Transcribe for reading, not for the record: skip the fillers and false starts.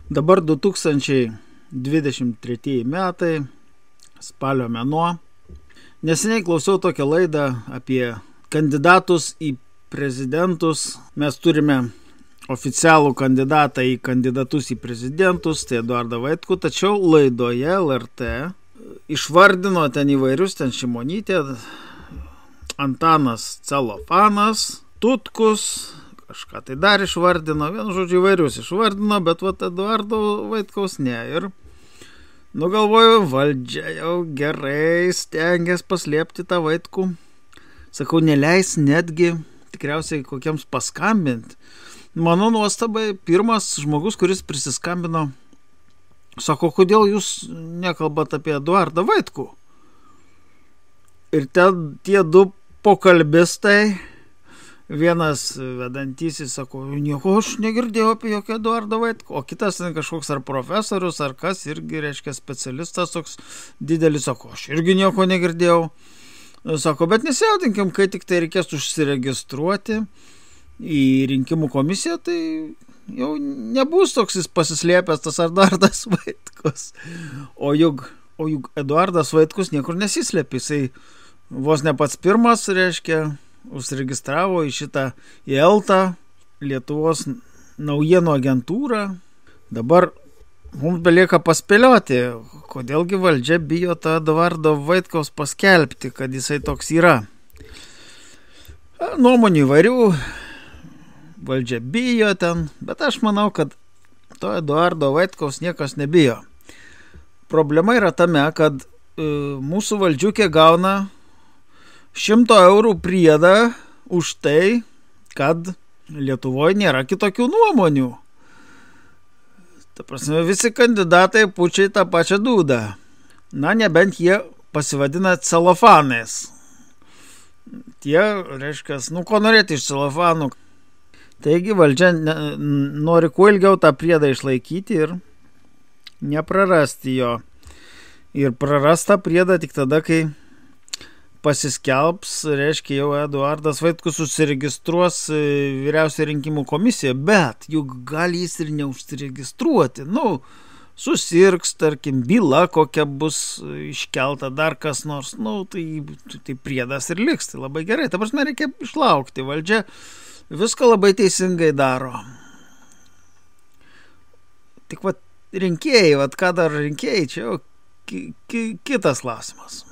Dabar 2023 metai, spalio mėnuo. Neseniai klausiau tokią laidą apie kandidatus į prezidentus. Mes turime oficialų kandidatą į kandidatus į prezidentus, tai Eduardą Vaitkų, tačiau laidoje LRT išvardino ten įvairius, ten Šimonytė, Antanas Celofanas, Tutkus, kažką tai dar išvardino, vienu žodžiu įvairius išvardino, bet Eduardo Vaitkaus ne. Ir galvoju, valdžia jau gerai stengiasi paslėpti tą Vaitkų. Sakau, neleis netgi tikriausiai kokiems paskambinti. Mano nuostabai, pirmas žmogus, kuris prisiskambino, sako, kodėl jūs nekalbat apie Eduardą Vaitkų? Ir ten tie du pokalbistai, vienas vedantysis sako, nieko aš negirdėjau apie jokį Eduardą Vaitkų, o kitas kažkoks ar profesorius, ar kas, irgi reiškia specialistas toks didelis, sako, aš irgi nieko negirdėjau. Sako, bet nesijaudinkim, kai tik tai reikės užsiregistruoti į rinkimų komisiją, tai jau nebus toks jis pasislėpęs tas Eduardas Vaitkus. O juk Eduardas Vaitkus niekur nesislėpė, jisai vos ne pats pirmas, reiškia, užsiregistravo į šitą ELTA, Lietuvos naujienų agentūrą. Dabar mums belieka paspėlioti, kodėlgi valdžia bijo tą Eduardo Vaitkaus paskelbti, kad jisai toks yra. Nuomonių įvairių, valdžia bijo ten, bet aš manau, kad to Eduardo Vaitkaus niekas nebijo. Problema yra tame, kad mūsų valdžiukė gauna 100 eurų priedą už tai, kad Lietuvoje nėra kitokių nuomonių. Ta prasme, visi kandidatai pučia tą pačią dūdą. Na, nebent jie pasivadina celofanais. Tie, reiškia, ko norėti iš celofanų. Taigi valdžia nori kuo ilgiau tą priedą išlaikyti ir neprarasti jo. Ir prarasta priedą tik tada, kai pasiskelbs, reiškia, jau Eduardas Vaitkus užsiregistruos vyriausioje rinkimų komisijoje, bet juk gali jis ir neužsiregistruoti. Susirgs, tarkim, byla kokia bus iškelta, dar kas nors, tai priedas ir liks, tai labai gerai. Ta prasme, reikia išlaukti, valdžia viską labai teisingai daro. Tik rinkėjai, ką dar rinkėjai, čia jau kitas klausimas.